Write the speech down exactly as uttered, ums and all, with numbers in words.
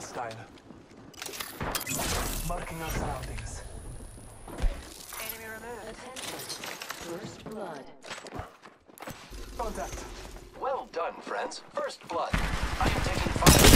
Hostile. Marking our surroundings. Enemy removed. Attention. First blood. Contact. Well done, friends. First blood. I am taking fire.